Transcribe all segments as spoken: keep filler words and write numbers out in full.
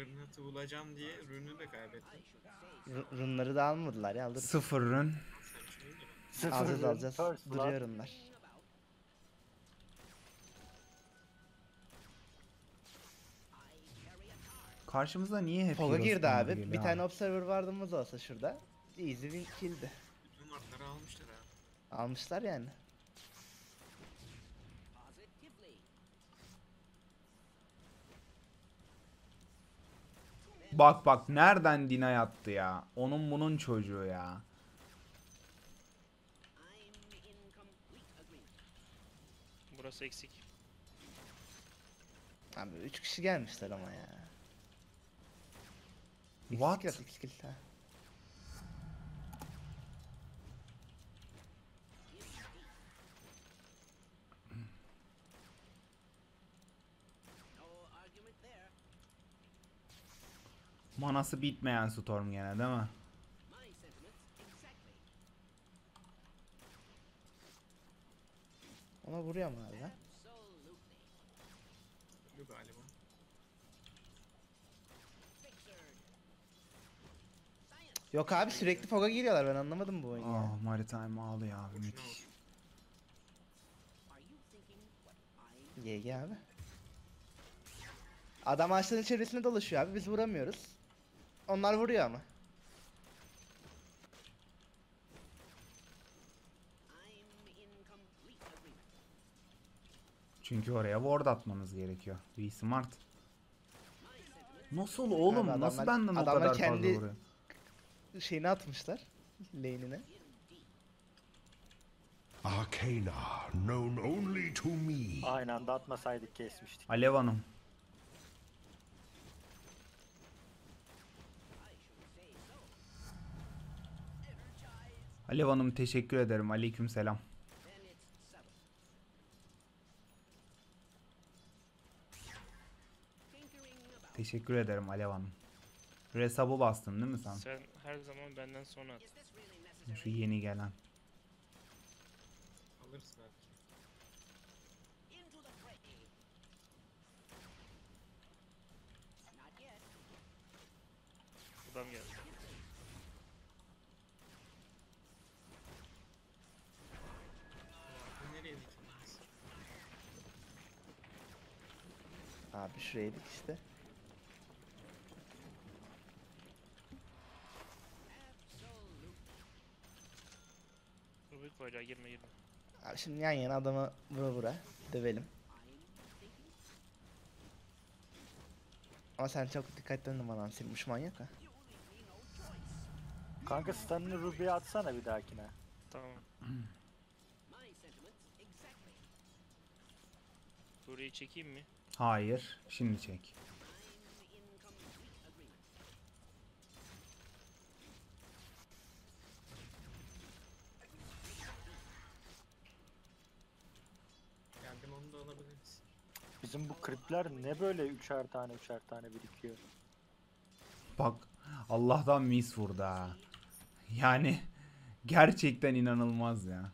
Renat'ı bulacağım diye rünü de kaybettim. R- runları da almadılar ya, alırız. Sıfır rün. Sen bir şey değil mi? Sıfır Alacağız rün, alacağız. first blood. Duruyor runlar. Karşımıza niye hep Foga Heroes girdi Combo abi. geliyor Bir tane observer vardığımız olsa şurada. Easy win kill'di. Bütün markları almışlar abi. Almışlar yani. Bak bak nereden Dina yattı ya. Onun bunun çocuğu ya. Burası eksik. Abi üç kişi gelmişler ama ya. What? Eksik at, eksik at, ha. Manası bitmeyen Storm gene değil mi? Ona vuruyor mu abi lan? Öldü galiba. Yok abi, sürekli Foga giriyorlar, ben anlamadım bu oyunu ya. Oh, Maritime ağlıyor abi Boşuna müthiş. vur. G G abi. Adam ağaçların çevresinde dolaşıyor abi, biz vuramıyoruz. Onlar vuruyor ama. Çünkü oraya ward atmanız gerekiyor. Be smart. Nasıl oğlum? Abi Nasıl adamlar- benden o adamlar kadar kendi- fazla vuruyor? Şeyini atmışlar. Lane'ine. Arcana, known only to me. Aynı anda atmasaydık kesmiştik. Alev Hanım. Alev Hanım teşekkür ederim. Aleyküm selam. Teşekkür ederim Alev Hanım. Resabı bastın değil mi sen? Sen her zaman benden sonra at. Şu yeni gelen. Alırız belki. Adam geldi. Bu nereye dikilmez? Abi şuraydık işte. Rubik var ya, girme girme. Abi şimdi yan yana adama vura vura dövelim. Ama sen çok dikkatli oynama lan, senin manyak ha. Kanka stun'ını Ruby'ye atsana bir dahakine. Tamam. Burayı çekeyim mi? Hayır. Şimdi çek. Geldim, onu da alabiliriz. Bizim bu kripler ne böyle üçer tane üçer tane birikiyor. Bak Allah'tan mis vurdu ha. Yani gerçekten inanılmaz ya.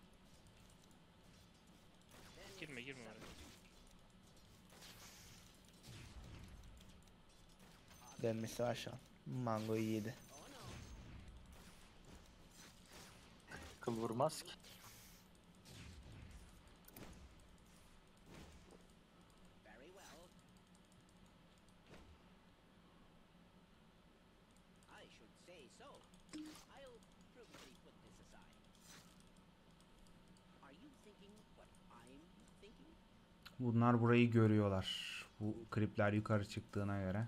Girme girme oraya. Dönmesi var şu an. Mango'yu yedi. Kıl vurmaz ki. Bunlar burayı görüyorlar. Bu klipler yukarı çıktığına göre.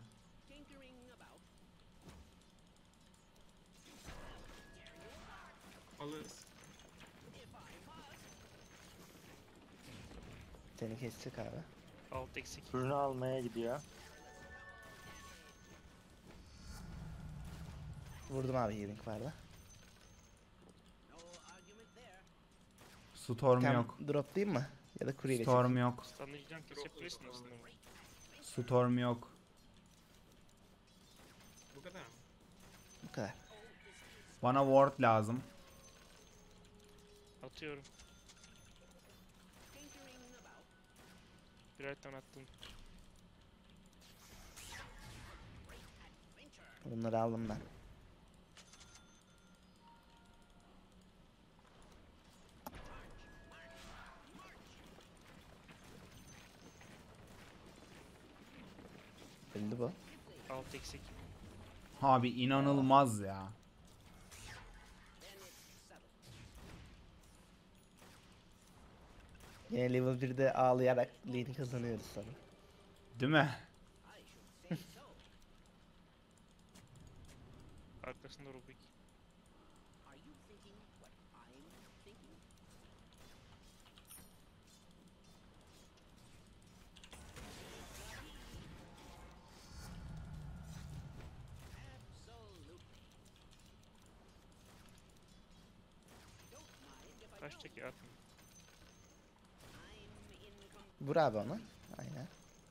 Alırız. Seni kesecek abi. Alt eksik. Ürünü almaya gidiyor. Vurdum abi, healing vardı. Storm Tam yok. droplayayım mı? Ya da kuryeyle Storm yok. Standlayacağım, kesebilirsin aslında. Storm yok. Bu kadar mı? Bu kadar. Bana ward lazım. Atıyorum. Birer tane attım. Bunları aldım ben. Öldü bu. Alt eksik. Abi inanılmaz ya. Yine level birde ağlayarak lane'i kazanıyoruz sonra. Değil mi? Arkasında Rubik. Kaçtaki atın. Vur abi onu. Aynen.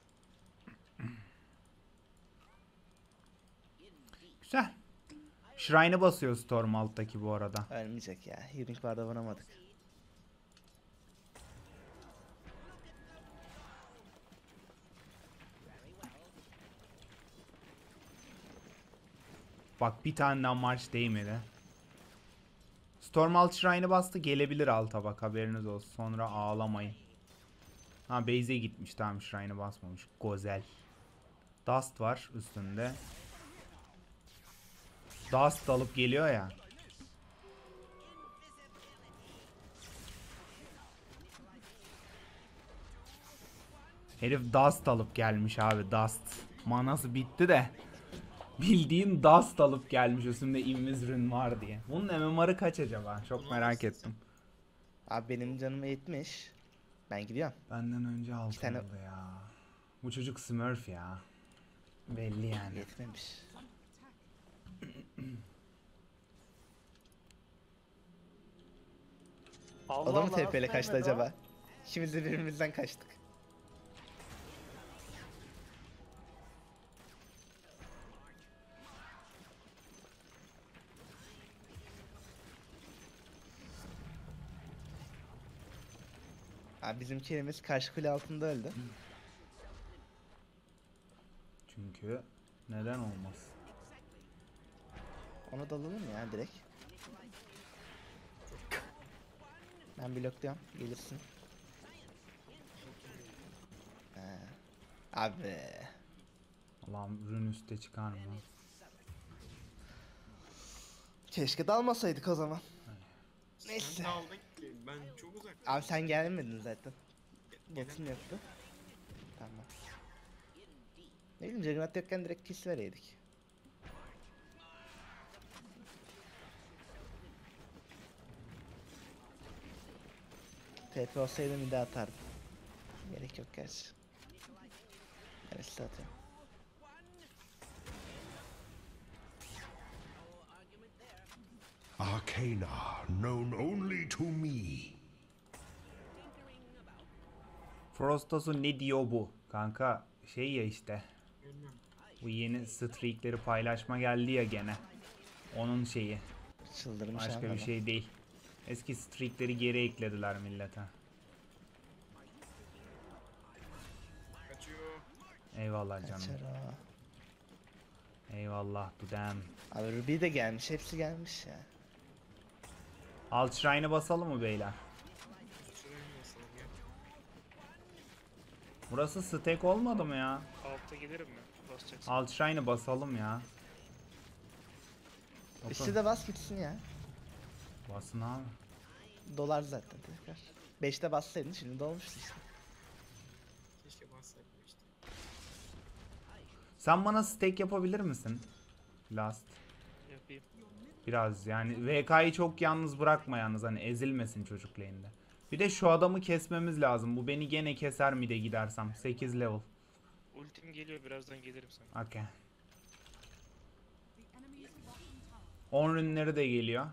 Güzel. Shrine'ı basıyor Storm alttaki bu arada. Ölmeyecek ya. Healing barda vuramadık. Bak bir tane daha marş değmedi. Storm alt Shrine'ı bastı, gelebilir alta bak, haberiniz olsun. Sonra ağlamayın. Ha base'e gitmiş, tamam Shrine'ı basmamış. Güzel. Dust var üstünde. Dust alıp geliyor ya. Herif Dust alıp gelmiş abi, Dust. Manası bitti de. Bildiğin Dust alıp gelmiş üstünde Invis var diye. Bunun M M R'ı kaç acaba? Çok merak ettim. Abi benim canım yetmiş. Ben gidiyorum. Benden önce altı tane- oldu ya. Bu çocuk Smurf ya. Belli yani. Yetmemiş. Allah O da mı Allah, T P ile nasıl kaçtı gelmedi o? acaba? İkimiz de birbirimizden kaçtık. Abi bizim kelimiz karşı kule altında öldü. Çünkü neden olmaz? Ona dalalım ya direkt. Ben blokluyorum. Gelirsin. He. Abi. Allah'ım ürün üste çıkar mı? Keşke dalmasaydık o zaman. Neyse. Sen de aldın ki ben çok uzak. Abi sen gelmedin zaten. Gelen- Botun yoktu. Tamam. Ne bileyim Juggernaut yokken direkt kiss vereydik. T P olsaydı bir daha atardım. Gerek yok gerçi. Ben size atıyorum. Arcana known only to me. Frostos'u ne diyor bu? Kanka şey ya işte. Bilmem. Bu yeni streakleri paylaşma geldi ya gene. Onun şeyi. Çıldırmış Başka ama bir şey değil. Eski streakleri geri eklediler millete. Kaçıyor. Eyvallah canım. Kaçar o. Eyvallah dudem. Abi Ruby de gelmiş. Hepsi gelmiş ya. Alt Shrine'ı basalım mı beyler? Şuraya basalım ya. Burası stack olmadı mı ya? Altta gelirim mi? Basacaksın. Alt Shrine'ı basalım ya. Üstü de bas gitsin ya. Basın abi. Dolar zaten tekrar. beşte bassaydın şimdi dolmuştu işte. Keşke bassaydım işte. Sen bana stack yapabilir misin? Last. Yapayım. Biraz yani V K'yı çok yalnız bırakma yalnız, hani ezilmesin çocuk lane'de. Bir de şu adamı kesmemiz lazım. Bu beni gene keser mi de gidersem. sekiz level. Ultim geliyor, birazdan gelirim sana. Okay. on rünleri de geliyor.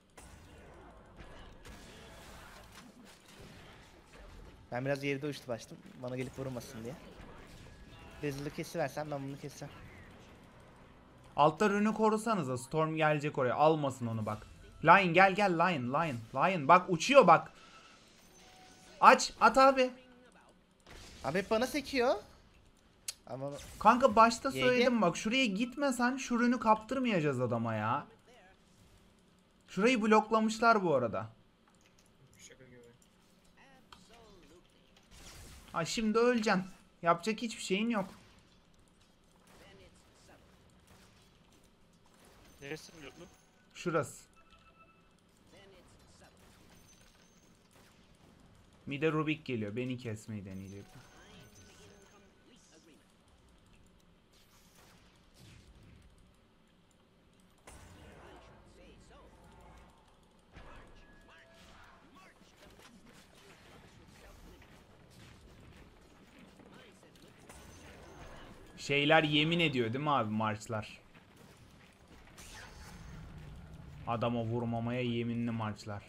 Ben biraz geride uçtu başladım. Bana gelip vurmasın diye. Rezil'i kesiversen ben bunu keseceğim. Altta rünü korusanıza. Storm gelecek oraya. Almasın onu bak. Lion gel gel Lion Lion. Lion bak uçuyor bak. Aç at abi. Abi hep bana sekiyor. Cık, Ama Kanka başta Y G. söyledim bak, şuraya gitmesen şu rünü kaptırmayacağız adama ya. Şurayı bloklamışlar bu arada. Şaka gibi. Ha şimdi öleceksin. Yapacak hiçbir şeyin yok. Neresi bloklu? Şurası. Mide Rubik geliyor. Beni kesmeyi deneyecek. Şeyler yemin ediyor değil mi abi, marçlar? Adama vurmamaya yeminli marçlar.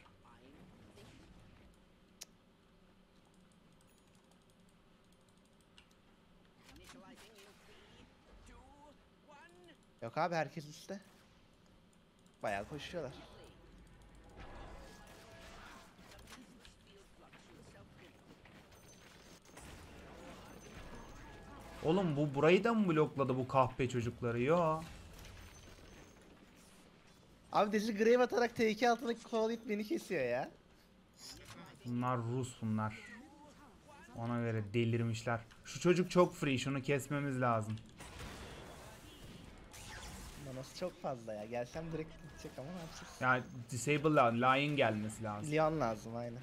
yok abi, herkes üstte. Bayağı koşuyorlar. Oğlum bu burayı da mı blokladı bu kahpe çocukları? Yo. Abi Dizli Grave atarak T iki altına kovalayıp beni kesiyor ya. Bunlar Rus bunlar. Ona göre delirmişler. Şu çocuk çok free. Şunu kesmemiz lazım. Manası çok fazla ya. Gelsem direkt gidecek ama ne yapacağız? Yani disable lion gelmesi lazım. Leon lazım aynen.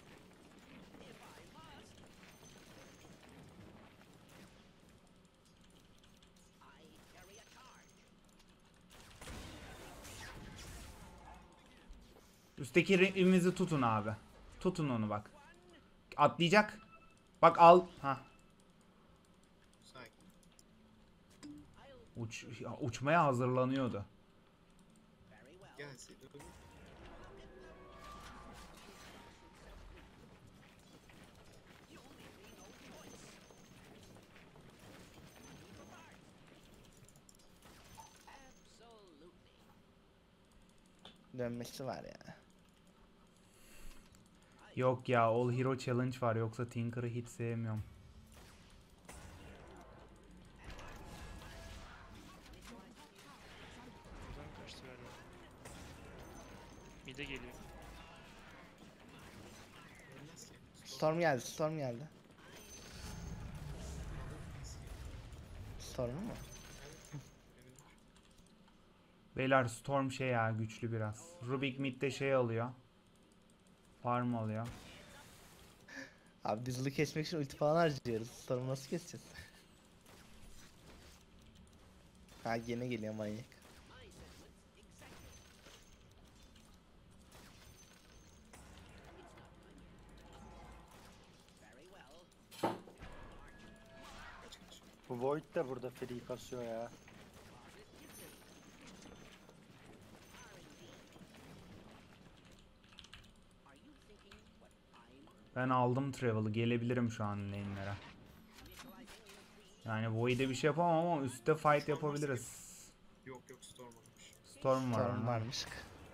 Üstteki rimimizi tutun abi. Tutun onu bak. Atlayacak. Bak al. Ha. Sakin. Uç, ya, uçmaya hazırlanıyordu. Gelseydi olur. Dönmesi var ya. Yok ya, All Hero Challenge var, yoksa Tinker'ı hiç sevmiyorum. Buradan kaçtı galiba. Mide geliyor. Ölmez ki. Storm geldi, Storm geldi. Storm mu? Beyler Storm şey ya, güçlü biraz. Rubik midde şey alıyor. Farm alıyor. Abi Dizzle'ı kesmek için ulti falan harcıyoruz. Storm'u nasıl keseceğiz? Ha gene geliyor manyak. Bu Void de burada free kasıyor ya. Ben aldım Travel'ı, gelebilirim şu an lane'lere. Yani Void'e bir şey yapamam ama üstte fight yapabiliriz. Yok yok Storm olmuş. Storm var Storm orada. varmış.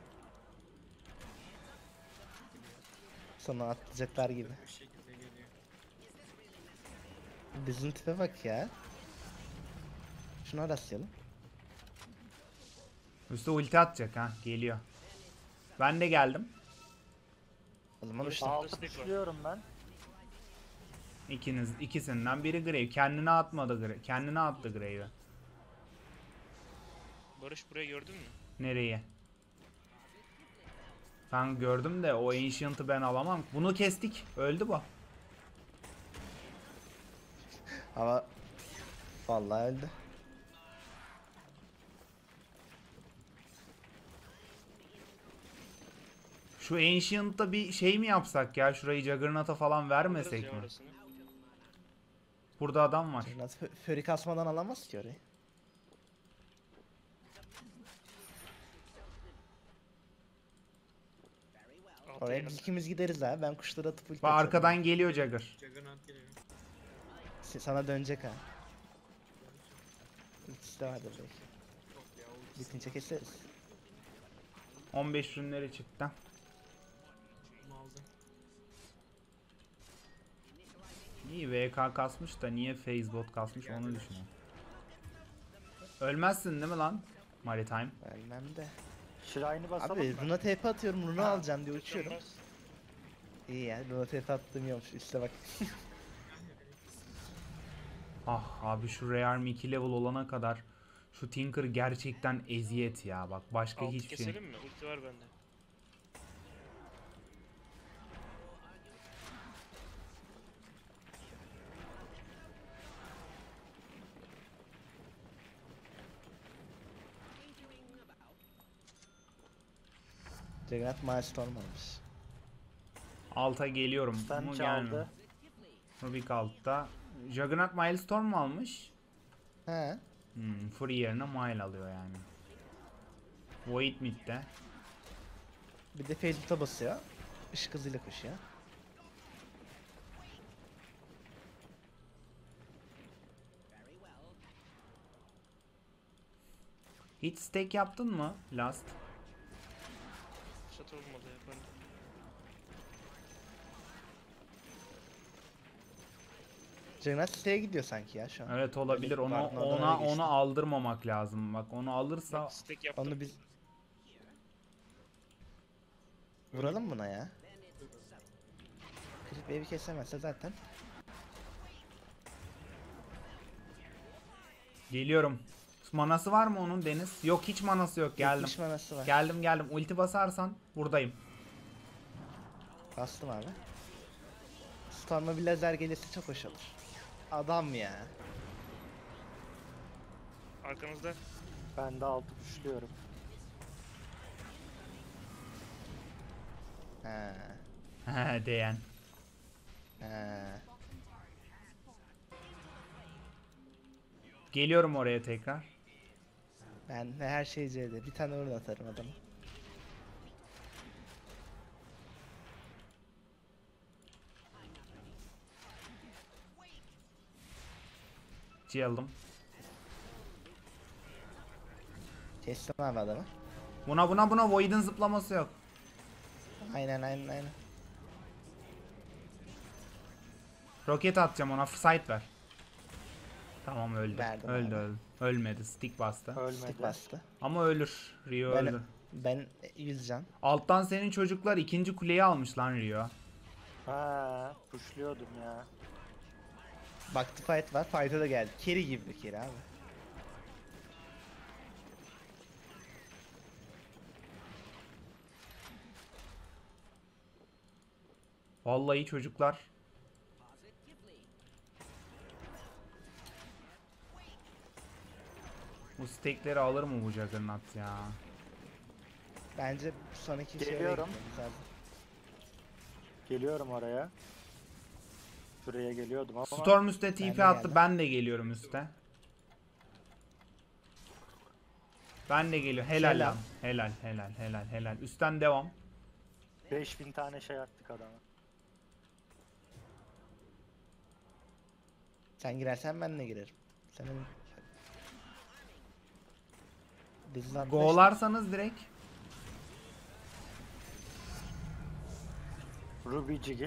Sonra atlayacaklar gibi. Bu şekilde geliyor. Dizzle'ın tipe bak ya. Şunu rastlayalım. Üstte ulti atacak ha, geliyor. Ben de geldim. O zaman uçtum. Aa. Altı Destek var. düşüyorum ben. İkiniz, ikisinden biri Grave. Kendine atmadı Grave. Kendine attı Grave'e. Barış burayı gördün mü? Nereye? Ben gördüm de o Ancient'ı ben alamam. Bunu kestik. Öldü bu. Ama vallahi öldü. Şu Ancient'ta bir şey mi yapsak ya? Şurayı Juggernaut'a falan vermesek Alırız ya mi? orasını. Burada adam var. Nasıl Fury kasmadan alamaz ki orayı. Altı Oraya yer. biz ikimiz gideriz abi. Ben kuşları atıp ulti Bak atarım. arkadan geliyor Jugger. Juggernaut geliyor. Se- Sana dönecek ha. Ultisi de vardır belki. Yok ya o Bitince keseriz. on beş rünleri çıktı. Bunu aldım. İyi V K kasmış da niye Phasebot kasmış onu düşünüyorum. Ölmezsin değil mi lan? Maritime. Vermem de. Şirin'i basalım Abi mı? Runa T P atıyorum, Runa alacağım diye uçuyorum. Dönmez. İyi ya, Runa T P attığım iyi olmuş. Üste bak. Ah abi şu Rearm iki level olana kadar şu Tinker gerçekten eziyet ya. Bak başka Altı hiçbir şey. keselim mi? Ulti var bende. Juggernaut Milestone almış. Alta geliyorum. Sen Mu çaldı. gelmiyor. Rubik altta. Juggernaut Milestone mu almış? He. Hmm, Fury yerine Mile alıyor yani. Void mid'de. Bir de Facebook'a basıyor. Işık hızıyla koşuyor. Hiç stack yaptın mı last? Fırsat olmadı yaparım. Juggernaut siteye gidiyor sanki ya şu an. Evet olabilir. Öyle Onu vardı, oradan ona öyle geçti. onu aldırmamak lazım. Bak onu alırsa Bak stack yaptım. Onu biz... Vuralım buna ya. Creep evi kesemezse zaten. geliyorum. Manası var mı onun Deniz? Yok hiç manası yok. Geldim. yetmiş manası var. Geldim geldim. Ulti basarsan buradayım. Bastım abi. Storm'a bir lazer gelirse çok hoş olur. Adam ya. Arkanızda. Ben de altı düşlüyorum. He. Değen. He. Geliyorum oraya tekrar. Ben de her şey C'de. Bir tane vurun atarım adamı. C aldım. Kestim abi adamı. Buna buna buna Void'in zıplaması yok. Aynen aynen aynen. Roket atacağım ona. Sight ver. Tamam öldü. Verdim öldü abi. öldü. Ölmedi. Stick bastı. Ölmedi. Stick bastı. Ama ölür. Rio Ben, öldü. ben yüz can. Alttan senin çocuklar ikinci kuleyi almış lan Rio. Ha, pushluyordum ya. Baktı fight var. Fight'a da geldi. Carry gibi bir carry abi. Vallahi çocuklar. Bu stekleri alır mı bu Juggernaut ya? Bence sonraki şeye Geliyorum. gitmemiz lazım. Geliyorum oraya. Şuraya geliyordum ama Storm üstte Ben T P de attı. geldim. Ben de geliyorum üste. Ben de geliyorum. Helal Selam. lan. Helal helal helal helal. Üstten devam. beş bin tane şey attık adama. Sen girersen ben de girerim. Senin... Diziz Go'larsanız direkt. Ruby Jiggy.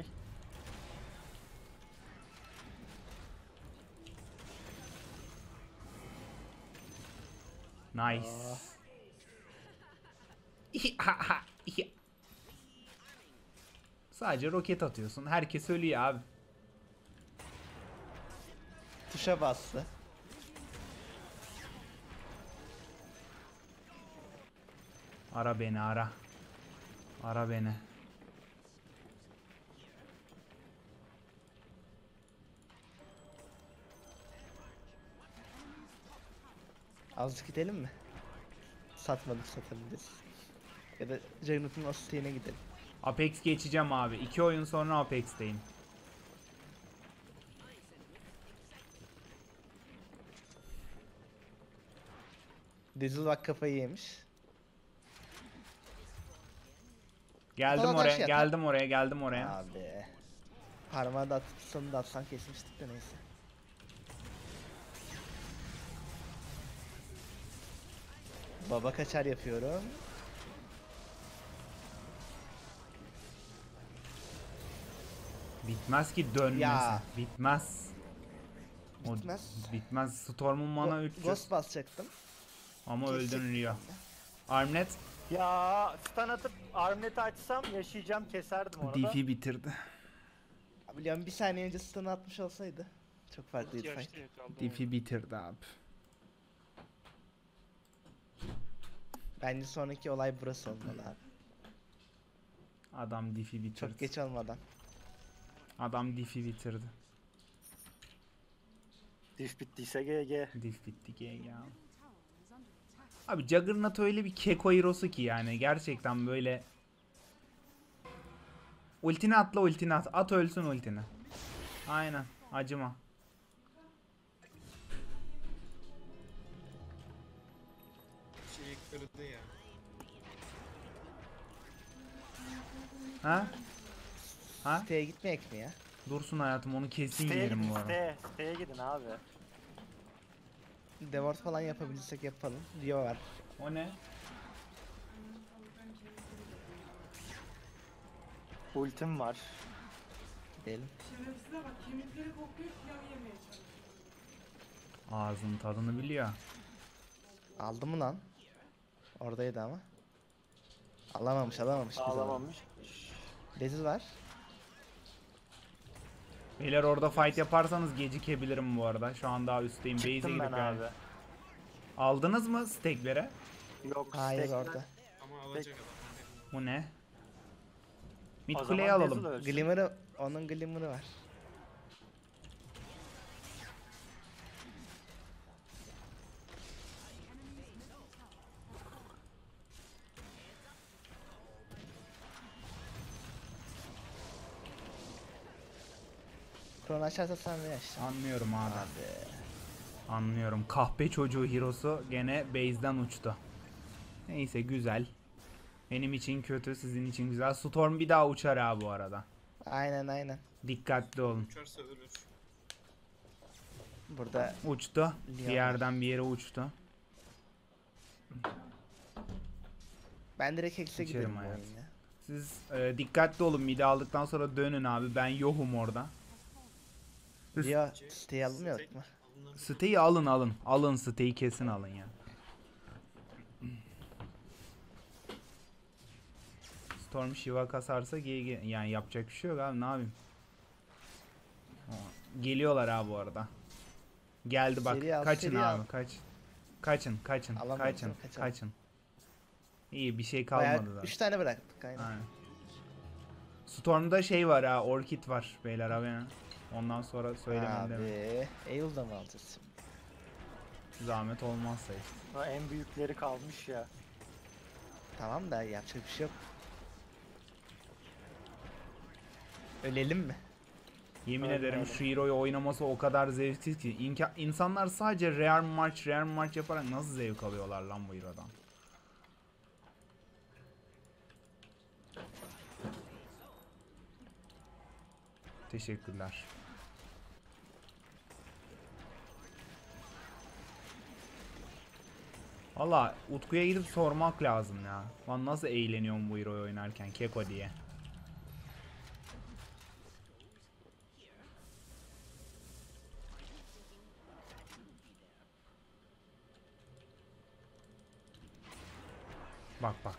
Nice. Sadece roket atıyorsun. Herkes ölüyor abi. Tuşa bastı. Ara beni ara. Ara beni. Azıcık gidelim mi? Satmadık satabiliriz. Ya da Juggernaut'un o siteğine gidelim. Apex geçeceğim abi. İki oyun sonra Apex'teyim. Dizzle bak kafayı yemiş. Geldim Bana oraya, taş yat, geldim oraya, geldim oraya. Abi. Parmağı da atıp sonunu da atsan kesmiştik de neyse. Baba kaçar yapıyorum. Bitmez ki dönmesi. Ya. Bitmez. O Bitmez. bitmez. Storm'un mana Go- üç yüz. Ghost basacaktım. Ama Kesecektim öldün Rio. ben de. Armlet Ya stun atıp armleti açsam yaşayacağım, keserdim onu da. Diff'i bitirdi. Abi Leon bir saniye önce stun atmış olsaydı çok farklıydı İki fight. yaşta yakaldım. Diff'i bitirdi abi. Bence sonraki olay burası olmalı abi. Adam Diff'i bitirdi. Çok geç olmadan. Adam Diff'i bitirdi. Diff bittiyse G G. Diff bitti G G abi. Abi Juggernaut öyle bir keko hero'su ki yani gerçekten böyle. Ultini atla ultini at. At ölsün ultini. Aynen. Acıma. Şeyi kırdı ya. Ha? Ha? Siteye gitmeyek mi ya? Dursun hayatım onu kesin Siteye yerim gidin, bu arada. siteye. Siteye gidin abi. Devort falan yapabilirsek yapalım. Rio var. O ne? Ultim var. Gidelim. Ağzın tadını biliyor. Aldı mı lan? Oradaydı ama. Alamamış alamamış. biz onu. Ağlamamış. Leziz var. Beyler orada fight yaparsanız gecikebilirim bu arada. Şu an daha üstteyim. Base'e Çıktım ben gidip abi. yani. Aldınız mı stack'lere? Yok Hayır stack'ler- orada. Ama alacak adam. Bu ne? Mid O kuleyi zaman alalım. Dazzle ölsün. Glimmer'ı, onun Glimmer'ı var. Kron açarsa sen de aç. Anlıyorum abi. Abi. Anlıyorum. Kahpe çocuğu hero'su gene base'den uçtu. Neyse güzel. Benim için kötü, sizin için güzel. Storm bir daha uçar ha bu arada. Aynen aynen. Dikkatli olun. Uçarsa ölür. Burada Uçtu. Bir Leon yerden bir yere uçtu. ben direkt Hex'e İçerim giderim bu hayat. oyunda. Siz e, dikkatli olun. Midi aldıktan sonra dönün abi. Ben yokum orada. Üst- Rio siteyi almıyorduk mu? Alınır. Siteyi alın alın. Alın siteyi kesin alın ya. Storm Shiva kasarsa G G. Yani yapacak bir şey yok abi, ne yapayım. Aa, geliyorlar abi bu arada. Geldi bak. Seri al, Kaçın seri abi al. kaç. Kaçın kaçın Alamaz kaçın mı? Kaçalım. kaçın. İyi bir şey Bayağı kalmadı da. üç tane bıraktık aynen. Aynen. Storm'da şey var ha, Orchid var beyler haberin. Ondan sonra söylemem demek. Abi Eylül'da mı alacağız şimdi? Zahmet olmazsa işte. Ha, en büyükleri kalmış ya. Tamam da yapacak bir şey yok. Ölelim mi? Yemin Aynen ederim öyle. şu hero'yu oynaması o kadar zevksiz ki. İnka- insanlar sadece Rare March, Rare March yaparak nasıl zevk alıyorlar lan bu hero'dan? Teşekkürler. Valla Utku'ya gidip sormak lazım ya. Lan nasıl eğleniyorum bu hero'yu oynarken Keko diye. Bak bak.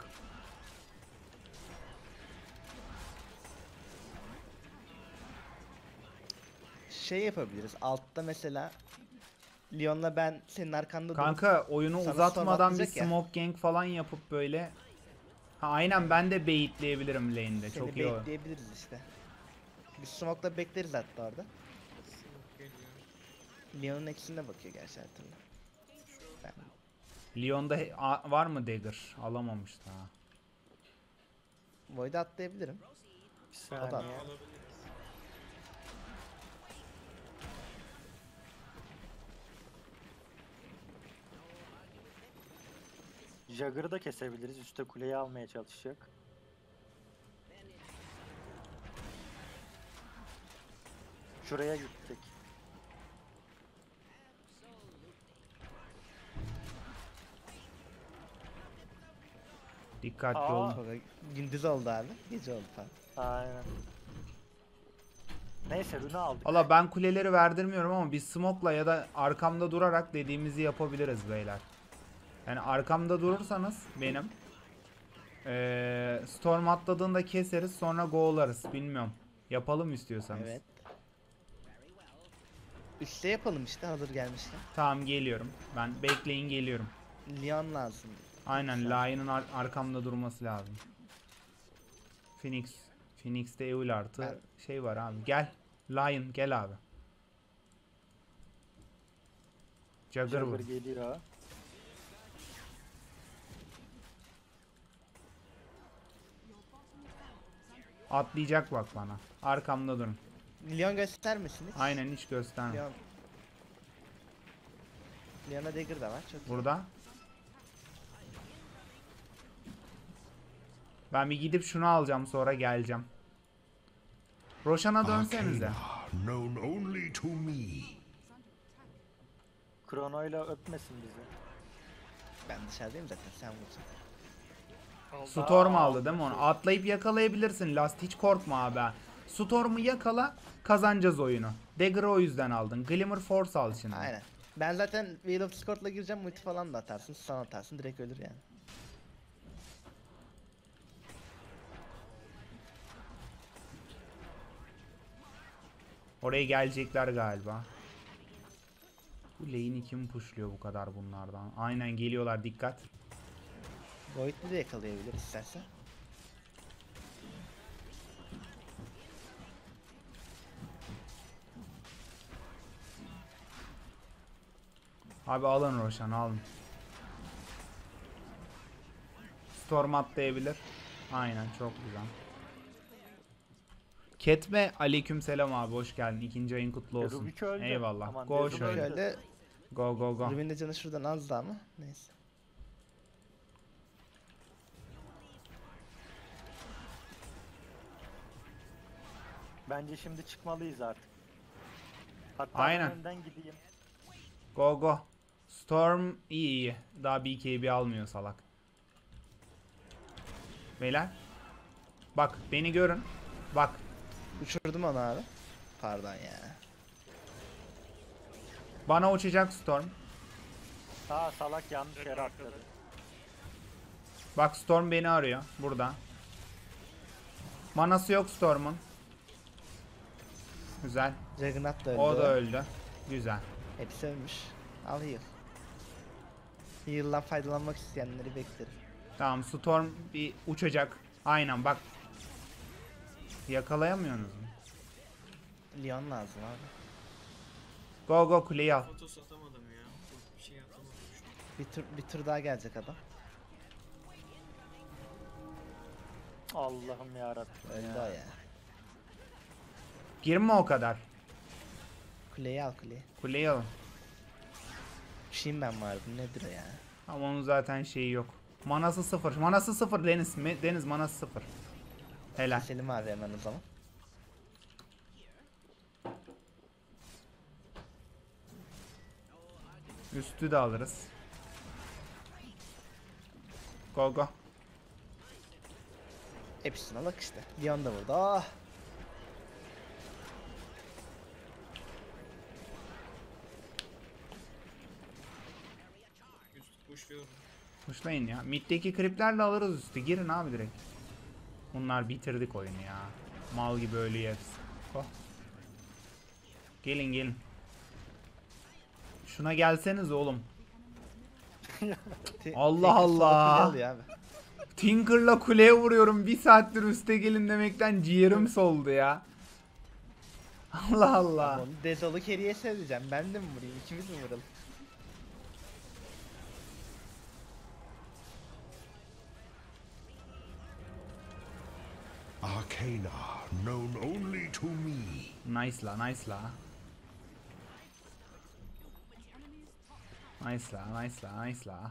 Şey yapabiliriz. Altta mesela Leon'la ben senin arkanda durup Kanka oyunu sana uzatmadan bir sormatlayacak ya. smoke gank falan yapıp böyle. Ha, aynen ben de baitleyebilirim lane'de. seni Çok iyi olur. bekleyebiliriz işte. Biz smoke'la bekleriz hatta orada. Smoke geliyor. Leon'un eksine bakıyor gerçi her türlü. Ben Lyon'da he- a- var mı dagger? Alamamış daha. Void'e atlayabilirim. Bir O da- saniye. Alabiliriz. Jagger'ı da kesebiliriz. Üste kuleyi almaya çalışacak. Şuraya gittik. Dikkatli Aa. olun. Sonra gündüz oldu abi. Gece oldu falan. Aynen. Neyse rune aldık. Valla ben kuleleri verdirmiyorum ama bir smoke'la ya da arkamda durarak dediğimizi yapabiliriz beyler. Yani arkamda durursanız benim ee, Storm atladığında keseriz, sonra go'larız. Bilmiyorum. Yapalım istiyorsanız. Evet. Üste yapalım işte hazır gelmişken. Tamam, geliyorum. Ben bekleyin, geliyorum. Leon lazım. Aynen, Sen- Lion'ın ar- arkamda durması lazım. Phoenix. Phoenix'te Eul artı Ben- şey var abi. Gel. Lion gel abi. Jagger vur. Jagger geliyor. Atlayacak bak bana. Arkamda durun. Leon göstermesin hiç. Aynen, hiç gösterme. Leon. Leon'a dagger da var. Çok iyi. Burada. Ben bir gidip şunu alacağım, sonra geleceğim. Roshan'a dönsenize. Arcana, known only to me. Krono'yla öpmesin bizi. Ben dışarıdayım zaten sen vursun. Aldı. Storm Aa, aldı değil mi onu? Atlayıp yakalayabilirsin. Last, hiç korkma abi. Storm'u yakala, kazanacağız oyunu. Dagger'ı o yüzden aldın. Glimmer Force al şimdi. Aynen. Ben zaten Wheel of Discord'la gireceğim, multi falan da atarsın, stun atarsın, direkt ölür yani. Oraya gelecekler galiba. Bu lane'i kim pushluyor bu kadar bunlardan? Aynen geliyorlar, dikkat. Void'li de yakalayabilir istersen. Abi alın Roshan, alın. Storm atlayabilir. Aynen, çok güzel. Ketme, aleykümselam abi, hoş geldin. İkinci ayın kutlu olsun. Rubik öldü. Eyvallah. Aman, Go Dezum şöyle. öldü. Şöyle Go go go. Ruben'in de canı şuradan az da ama neyse. Bence şimdi çıkmalıyız artık. Hatta Aynen. ben önden gideyim. Go go. Storm iyi iyi. Daha B K B almıyor salak. Beyler. Bak beni görün. Bak. Uçurdum onu abi. Pardon ya. Bana uçacak Storm. Aa salak yanlış yere atladı. Bak Storm beni arıyor. Burada. Manası yok Storm'un. Güzel. Juggernaut da öldü. O da öldü. Güzel. Hepsi ölmüş. Al heal. Heal'dan faydalanmak isteyenleri beklerim. Tamam, Storm bir uçacak. Aynen bak. Yakalayamıyorsunuz mu? Leon lazım abi. Go go, kuleyi al. Fotos atamadım ya. Bir şey atamadım şu an. Bir tur, bir tur daha gelecek adam. Allah'ım yarabbim. Öldü o ya. Girme o kadar. Kuleyi al kuleyi. Kuleyi alın. Şeyim ben vardım, nedir o ya? Ama onun zaten şeyi yok. Manası sıfır. Manası sıfır Deniz. Me- Deniz manası sıfır. Helal. Keselim abi hemen o zaman. Üstü de alırız. Go go. Hepsini alak işte. Leon da burada. Ah! Üst kuşluyorum. Kuşlayın ya. Mid'deki kriplerle alırız üstü. Girin abi direkt. Bunlar bitirdik oyunu ya. Mal gibi ölüyor hepsi. Go. Gelin gelin. Şuna gelseniz oğlum. Ti- Allah Tinker solo Allah. kule alıyor abi. Tinker'la kuleye vuruyorum. Bir saattir üste gelin demekten ciğerim soldu ya. Allah Allah. Onu Dezol'u carry'e seveceğim. Ben de mi vurayım? İkimiz mi vuralım? Arcana, known only to me. Nice la, nice la. Nice la, nice la, nice la.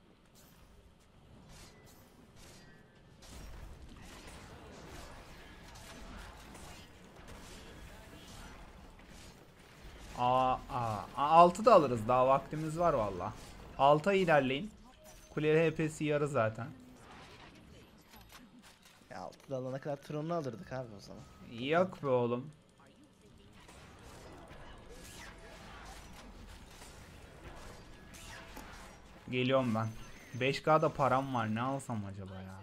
Aa, aa, altı da alırız, daha vaktimiz var valla. altıya ilerleyin. Kule H P'si yarı zaten. Ya altıda alana kadar Tron'u alırdık abi o zaman. Yok be oğlum. Geliyorum ben. beş K'da param var. Ne alsam acaba ya?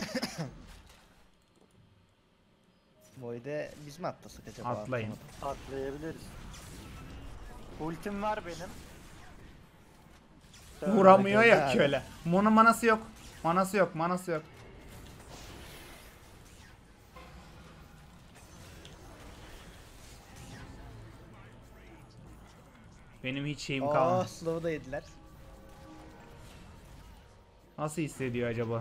Void'e biz mi atlasak acaba? Atlayın. Atlamadım. Atlayabiliriz. Ultim var benim. Vuramıyor Öyle ya abi. köle. Bunun manası yok. Manası yok. Manası yok. Benim hiç şeyim Oh, kalmadı. slow'u da yediler. Nasıl hissediyor acaba?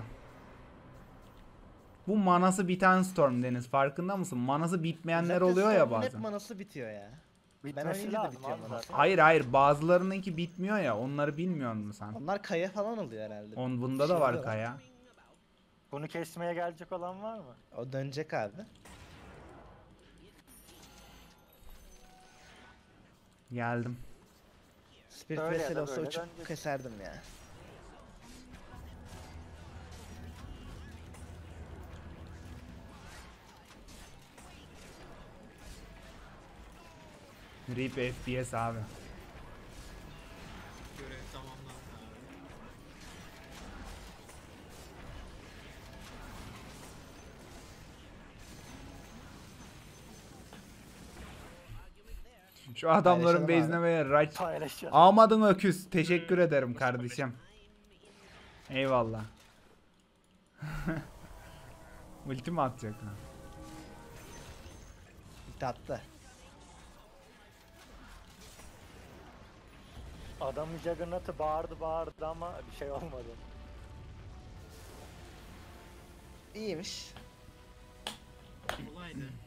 Bu manası biten Storm Deniz. Farkında mısın? Manası bitmeyenler Özellikle oluyor ya Storm'un hep bazen. manası bitiyor ya. Ben Bitmesi oynayınca da lazım bitiyor abi manası. zaten. Hayır hayır, bazılarınınki bitmiyor ya. Onları bilmiyor musun sen? Onlar kaya falan oluyor herhalde. On bunda Bir da şey var oluyor lan. kaya. Bunu kesmeye gelecek olan var mı? O dönecek abi. Geldim. Spirit Öyle ya Vessel da olsa böyle uçup dönecek. keserdim ya. Rip F P S abi. Görev tamamlandı abi. Şu adamların Paylaşalım base'ine abi. ve raç. Paylaşacağız. Almadın öküz. Teşekkür ederim kardeşim. Eyvallah. Ulti mi atacak ha? Bitti attı. Adamın Juggernaut'ı bağırdı bağırdı ama bir şey olmadı. İyiymiş. Kolaydı.